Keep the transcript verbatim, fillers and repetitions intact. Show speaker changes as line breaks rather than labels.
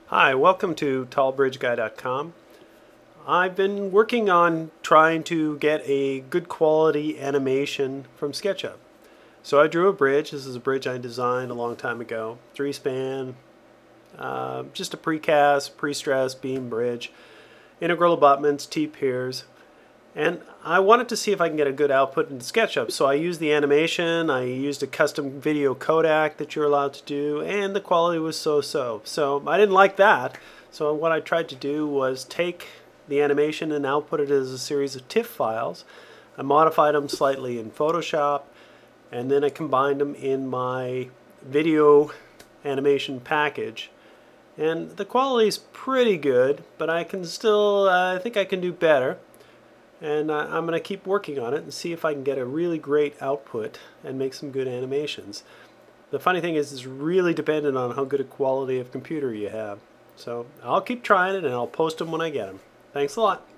Hi, welcome to tall bridge guy dot com. I've been working on trying to get a good quality animation from SketchUp. So I drew a bridge. This is a bridge I designed a long time ago. Three span, uh, just a precast, pre-stressed beam bridge, integral abutments, T-piers. And I wanted to see if I can get a good output in SketchUp. So I used the animation, I used a custom video codec that you're allowed to do, and the quality was so-so. So I didn't like that. So what I tried to do was take the animation and output it as a series of TIFF files. I modified them slightly in Photoshop, and then I combined them in my video animation package. And the quality is pretty good, but I can still, uh, I think I can do better. And uh, I'm going to keep working on it and see if I can get a really great output and make some good animations. The funny thing is, it's really dependent on how good a quality of computer you have. So I'll keep trying it and I'll post them when I get them. Thanks a lot.